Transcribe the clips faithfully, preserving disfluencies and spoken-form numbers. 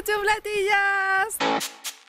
¡Cuchufletillas!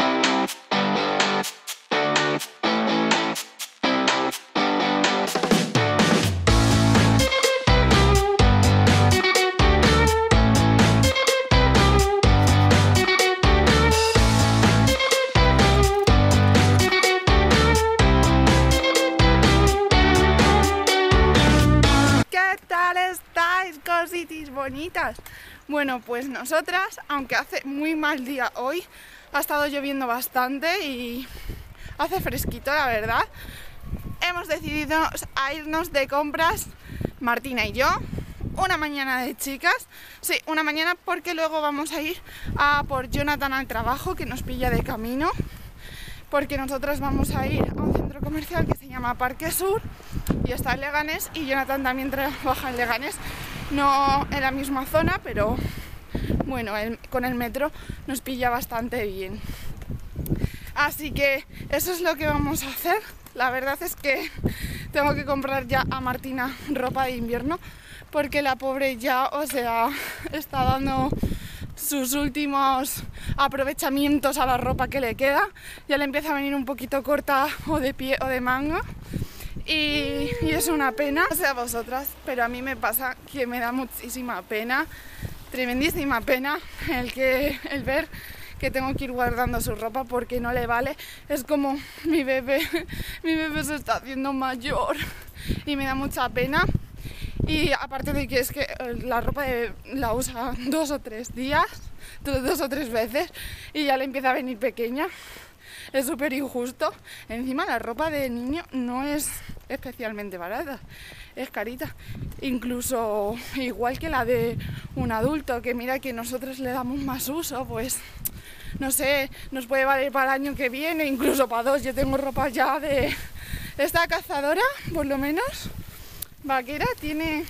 Cositis bonitas. Bueno, pues nosotras, aunque hace muy mal día hoy, ha estado lloviendo bastante y hace fresquito, la verdad, hemos decidido a irnos de compras, Martina y yo, una mañana de chicas, sí, una mañana, porque luego vamos a ir a por Jonathan al trabajo, que nos pilla de camino, porque nosotras vamos a ir a un centro comercial que se llama Parque Sur y está en Leganés, y Jonathan también trabaja en Leganés, no en la misma zona, pero bueno, el, con el metro nos pilla bastante bien. Así que eso es lo que vamos a hacer. La verdad es que tengo que comprar ya a Martina ropa de invierno, porque la pobre ya, o sea, está dando sus últimos aprovechamientos a la ropa que le queda. Ya le empieza a venir un poquito corta o de pie o de manga. Y, y es una pena, no sé a vosotras, pero a mí me pasa que me da muchísima pena, tremendísima pena el, que, el ver que tengo que ir guardando su ropa porque no le vale. Es como mi bebé, mi bebé se está haciendo mayor y me da mucha pena. Y aparte de que es que la ropa de, la usa dos o tres días, dos o tres veces y ya le empieza a venir pequeña. Es súper injusto. Encima la ropa de niño no es especialmente barata, es carita. Incluso igual que la de un adulto, que mira que nosotros le damos más uso, pues no sé, nos puede valer para el año que viene, incluso para dos. Yo tengo ropa ya de esta cazadora, por lo menos vaquera, tiene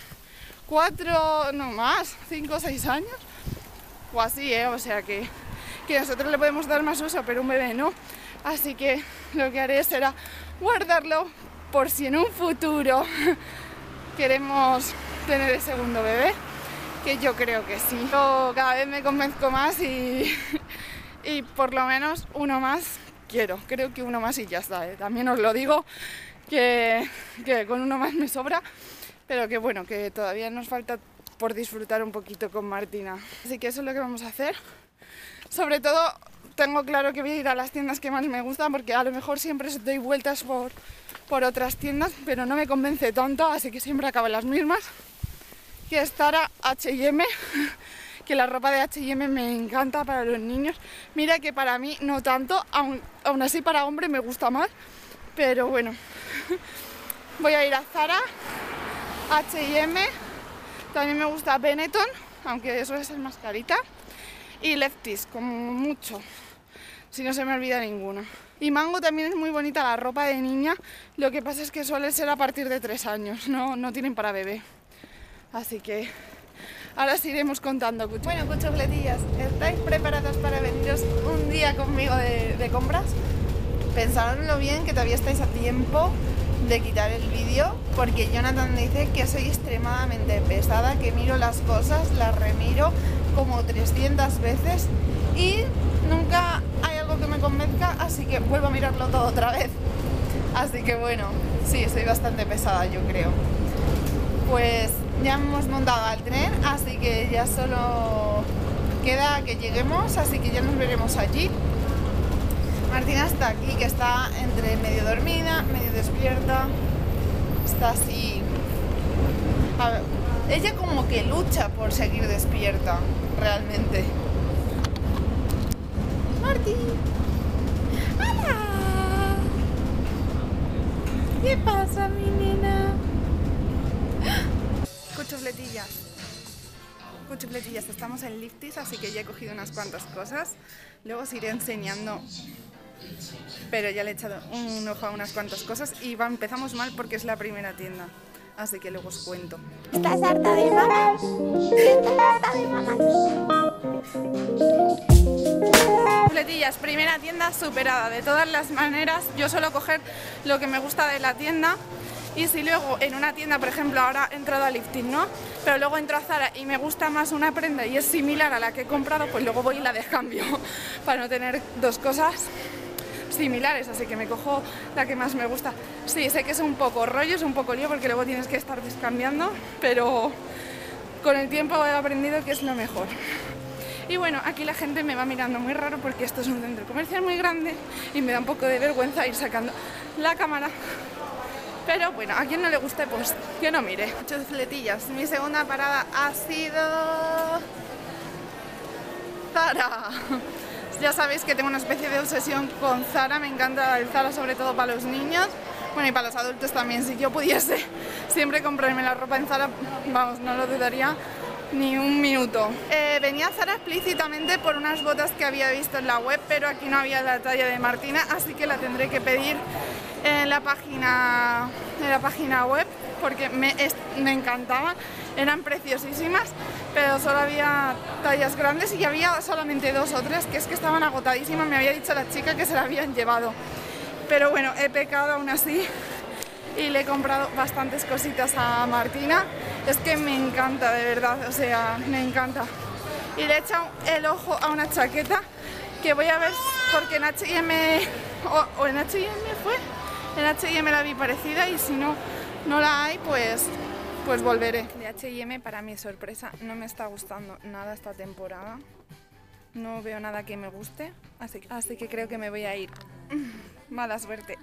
cuatro, no más, cinco o seis años o así, ¿eh? O sea que que nosotros le podemos dar más uso, pero un bebé no. Así que lo que haré será guardarlo por si en un futuro queremos tener el segundo bebé, que yo creo que sí. Yo cada vez me convenzco más y, y por lo menos uno más quiero. Creo que uno más y ya está, ¿eh? También os lo digo, que, que con uno más me sobra, pero que bueno, que todavía nos falta por disfrutar un poquito con Martina. Así que eso es lo que vamos a hacer. Sobre todo tengo claro que voy a ir a las tiendas que más me gustan, porque a lo mejor siempre doy vueltas por, por otras tiendas, pero no me convence tanto, así que siempre acabo en las mismas, que es Zara, H y M, que la ropa de H y M me encanta para los niños. Mira que para mí no tanto, aún, aún así para hombre me gusta más, pero bueno, voy a ir a Zara, H y M, también me gusta Benetton, aunque eso es más carita, y Lefties, como mucho, si no se me olvida ninguna. Y Mango también es muy bonita la ropa de niña, lo que pasa es que suele ser a partir de tres años, no, no tienen para bebé. Así que ahora os iremos contando. Bueno, cuchufletillas, ¿estáis preparados para veniros un día conmigo de, de compras? Pensadlo bien, que todavía estáis a tiempo de quitar el vídeo, porque Jonathan dice que soy extremadamente pesada, que miro las cosas, las remiro como trescientas veces y nunca hay algo que me convenzca, así que vuelvo a mirarlo todo otra vez. Así que bueno, sí, soy bastante pesada, yo creo. Pues ya hemos montado al tren, así que ya solo queda que lleguemos, así que ya nos veremos allí. Martina está aquí, que está entre medio dormida, medio despierta, está así. A ver, ella como que lucha por seguir despierta, realmente. Martín. ¡Hola! ¿Qué pasa, mi nena? Cuchufletillas. Cuchufletillas, estamos en Lifties, así que ya he cogido unas cuantas cosas. Luego os iré enseñando, pero ya le he echado un ojo a unas cuantas cosas y va, empezamos mal porque es la primera tienda. Así que luego os cuento. ¿Estás harta de mamás? ¿Estás harta de mamás? Cuchufletillas, primera tienda superada. De todas las maneras, yo suelo coger lo que me gusta de la tienda Y si luego en una tienda, por ejemplo, ahora he entrado a Lifting, ¿no? Pero luego entro a Zara y me gusta más una prenda y es similar a la que he comprado, pues luego voy y la descambio para no tener dos cosas similares, así que me cojo la que más me gusta. Sí, sé que es un poco rollo, es un poco lío porque luego tienes que estar descambiando, pero con el tiempo he aprendido que es lo mejor. Y bueno, aquí la gente me va mirando muy raro porque esto es un centro comercial muy grande y me da un poco de vergüenza ir sacando la cámara. Pero bueno, a quien no le guste, pues que no mire. Chufletillas. Mi segunda parada ha sido Zara. Ya sabéis que tengo una especie de obsesión con Zara. Me encanta el Zara, sobre todo para los niños. Bueno, y para los adultos también. Si yo pudiese siempre comprarme la ropa en Zara, vamos, no lo dudaría ni un minuto. Eh, venía a Zara explícitamente por unas botas que había visto en la web, pero aquí no había la talla de Martina, así que la tendré que pedir en la página, en la página web, porque me, me encantaban, eran preciosísimas, pero solo había tallas grandes y había solamente dos o tres, que es que estaban agotadísimas. Me había dicho la chica que se la habían llevado, pero bueno, he pecado aún así y le he comprado bastantes cositas a Martina. Es que me encanta, de verdad, o sea, me encanta. Y le he echado el ojo a una chaqueta que voy a ver, porque en H y M, o, o en H y M fue, en H y M la vi parecida y si no, no la hay, pues, pues volveré. De H y M, para mi sorpresa, no me está gustando nada esta temporada. No veo nada que me guste, así, así que creo que me voy a ir. Mala suerte.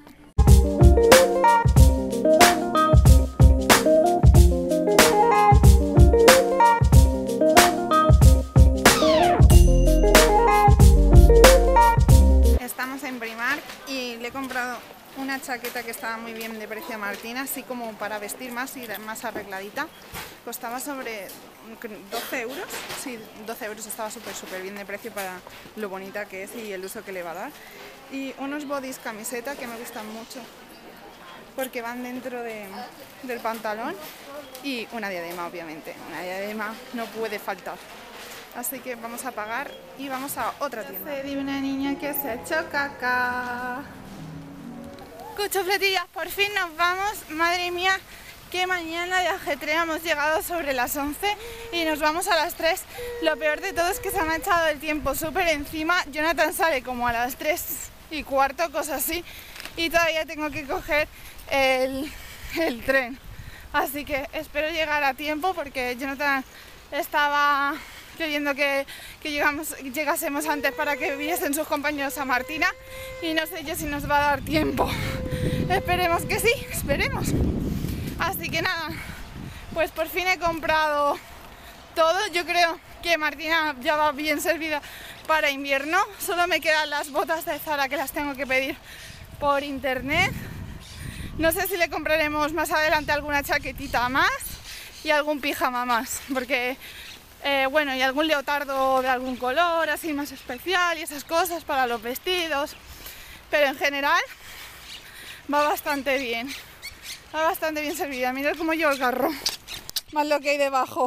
Estamos en Primark y le he comprado una chaqueta que estaba muy bien de precio a Martina, así como para vestir más y más arregladita. Costaba sobre doce euros, sí, doce euros, estaba súper súper bien de precio para lo bonita que es y el uso que le va a dar. Y unos bodys camiseta que me gustan mucho porque van dentro de, del pantalón, y una diadema, obviamente, una diadema no puede faltar. Así que vamos a pagar y vamos a otra tienda. De una niña que se ha hecho caca. Cuchufletillas, por fin nos vamos. Madre mía, qué mañana de ajetreo. Hemos llegado sobre las once y nos vamos a las tres. Lo peor de todo es que se me ha echado el tiempo súper encima. Jonathan sale como a las tres y cuarto, cosas así, y todavía tengo que coger el, el tren. Así que espero llegar a tiempo porque Jonathan estaba queriendo que, que llegamos, llegásemos antes para que viesen sus compañeros a Martina, y no sé yo si nos va a dar tiempo. Esperemos que sí, esperemos. Así que nada, pues por fin he comprado todo. Yo creo que Martina ya va bien servida para invierno. Solo me quedan las botas de Zara, que las tengo que pedir por internet. No sé si le compraremos más adelante alguna chaquetita más y algún pijama más, porque eh, bueno, y algún leotardo de algún color así más especial y esas cosas para los vestidos. Pero en general va bastante bien, va bastante bien servida. Mirad cómo llevo el carro, más lo que hay debajo,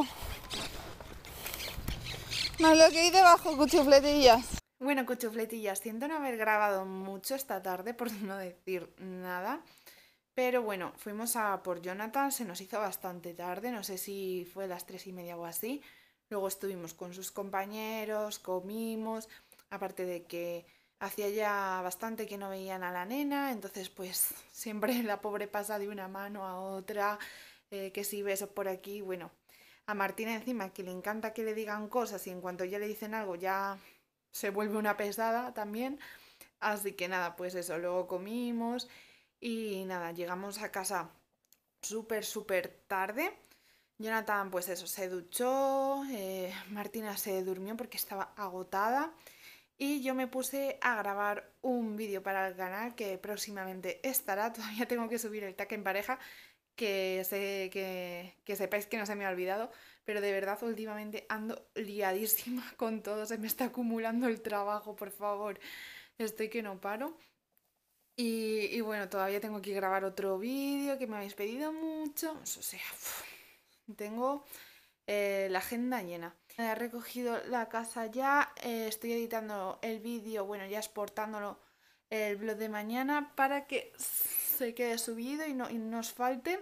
más lo que hay debajo, cuchufletillas. Bueno, cuchufletillas, siento no haber grabado mucho esta tarde, por no decir nada. Pero bueno, fuimos a por Jonathan, se nos hizo bastante tarde, no sé si fue las tres y media o así. Luego estuvimos con sus compañeros, comimos, aparte de que hacía ya bastante que no veían a la nena, entonces pues siempre la pobre pasa de una mano a otra, eh, que si besos por aquí. Bueno, a Martina encima que le encanta que le digan cosas y en cuanto ya le dicen algo ya se vuelve una pesada también. Así que nada, pues eso, luego comimos. Y nada, llegamos a casa súper, súper tarde. Jonathan, pues eso, se duchó, eh, Martina se durmió porque estaba agotada y yo me puse a grabar un vídeo para el canal que próximamente estará. Todavía tengo que subir el tag en pareja, que, sé, que, que sepáis que no se me ha olvidado, pero de verdad últimamente ando liadísima con todo, se me está acumulando el trabajo, por favor, estoy que no paro. Y, y bueno, todavía tengo que grabar otro vídeo que me habéis pedido mucho. O sea, uf, tengo eh, la agenda llena. He recogido la casa ya, eh, estoy editando el vídeo, bueno, ya exportándolo el vlog de mañana para que se quede subido y no, y no os falte.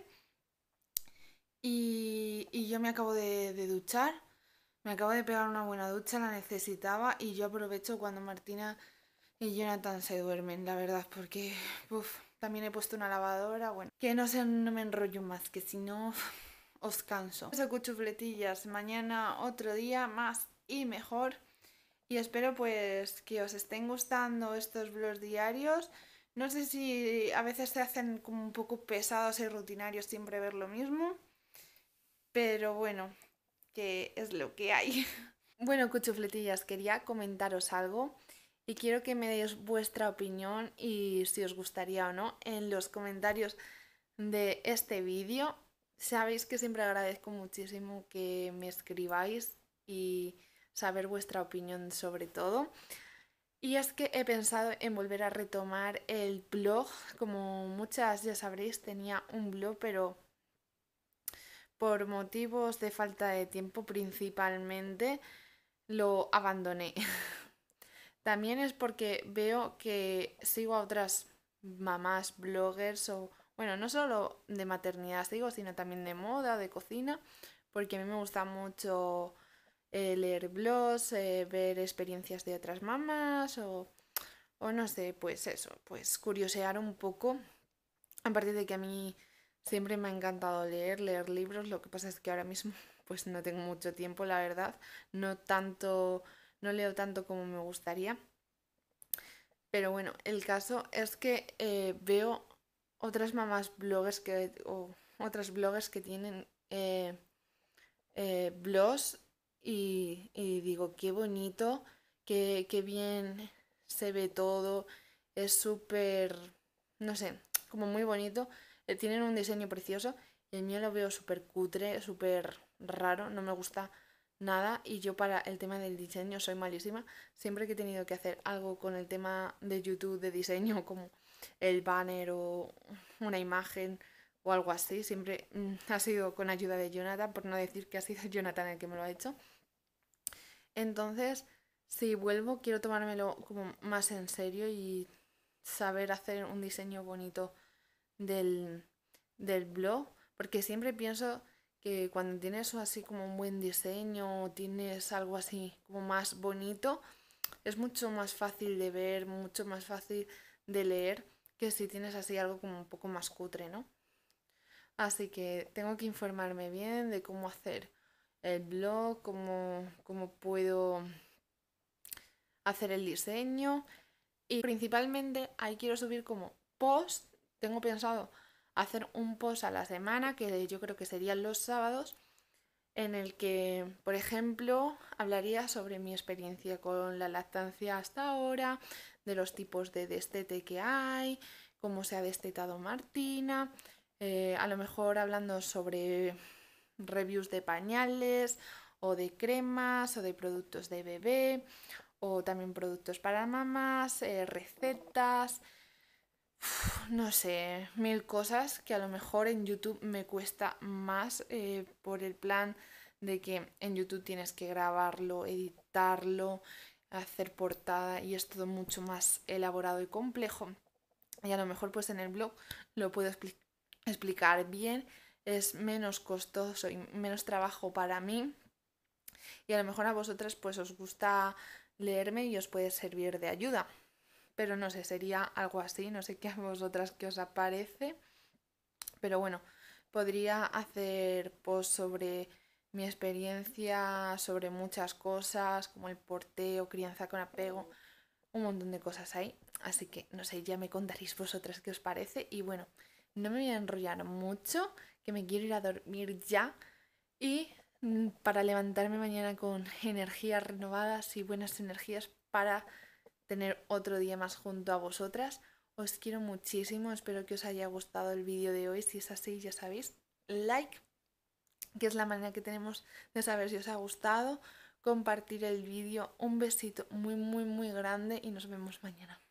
Y, y yo me acabo de, de duchar, me acabo de pegar una buena ducha, la necesitaba y yo aprovecho cuando Martina y Jonathan se duermen, la verdad, porque uf, también he puesto una lavadora, bueno, que no sé, no me enrollo más, que si no os canso. Eso, cuchufletillas, mañana otro día más y mejor. Y espero pues que os estén gustando estos vlogs diarios. No sé si a veces se hacen como un poco pesados y rutinarios siempre ver lo mismo. Pero bueno, que es lo que hay. Bueno, cuchufletillas, quería comentaros algo y quiero que me deis vuestra opinión y si os gustaría o no en los comentarios de este vídeo. Sabéis que siempre agradezco muchísimo que me escribáis y saber vuestra opinión sobre todo. Y es que he pensado en volver a retomar el blog. Como muchas ya sabréis, tenía un blog, pero por motivos de falta de tiempo principalmente lo abandoné. También es porque veo que sigo a otras mamás bloggers o, bueno, no solo de maternidad sigo, sino también de moda, de cocina, porque a mí me gusta mucho eh, leer blogs, eh, ver experiencias de otras mamás o, o no sé, pues eso, pues curiosear un poco. Aparte de que a mí siempre me ha encantado leer, leer libros, lo que pasa es que ahora mismo pues no tengo mucho tiempo, la verdad, no tanto, no leo tanto como me gustaría. Pero bueno, el caso es que eh, veo otras mamás bloggers que, o otras bloggers que tienen eh, eh, blogs y, y digo, qué bonito, qué, qué bien se ve todo, es súper, no sé, como muy bonito, eh, tienen un diseño precioso y el mío lo veo súper cutre, súper raro, no me gusta nada y yo para el tema del diseño soy malísima. Siempre que he tenido que hacer algo con el tema de YouTube de diseño como el banner o una imagen o algo así, siempre mm, ha sido con ayuda de Jonathan, por no decir que ha sido Jonathan el que me lo ha hecho. Entonces, si vuelvo, quiero tomármelo como más en serio y saber hacer un diseño bonito del, del blog, porque siempre pienso que cuando tienes así como un buen diseño, tienes algo así como más bonito, es mucho más fácil de ver, mucho más fácil de leer que si tienes así algo como un poco más cutre, ¿no? Así que tengo que informarme bien de cómo hacer el blog, cómo, cómo puedo hacer el diseño y principalmente ahí quiero subir como post. Tengo pensado hacer un post a la semana, que yo creo que serían los sábados, en el que, por ejemplo, hablaría sobre mi experiencia con la lactancia hasta ahora, de los tipos de destete que hay, cómo se ha destetado Martina, eh, a lo mejor hablando sobre reviews de pañales o de cremas o de productos de bebé o también productos para mamás, eh, recetas, uf, no sé, mil cosas que a lo mejor en YouTube me cuesta más eh, por el plan de que en YouTube tienes que grabarlo, editarlo, hacer portada y es todo mucho más elaborado y complejo. Y a lo mejor pues en el blog lo puedo expli- explicar bien, es menos costoso y menos trabajo para mí y a lo mejor a vosotras pues os gusta leerme y os puede servir de ayuda. Pero no sé, sería algo así, no sé qué a vosotras qué os aparece. Pero bueno, podría hacer post sobre mi experiencia, sobre muchas cosas, como el porteo, crianza con apego, un montón de cosas ahí. Así que, no sé, ya me contaréis vosotras qué os parece. Y bueno, no me voy a enrollar mucho, que me quiero ir a dormir ya. Y mm, para levantarme mañana con energías renovadas y buenas energías para tener otro día más junto a vosotras. Os quiero muchísimo, espero que os haya gustado el vídeo de hoy. Si es así, ya sabéis, like, que es la manera que tenemos de saber si os ha gustado. Compartir el vídeo, un besito muy muy muy grande y nos vemos mañana.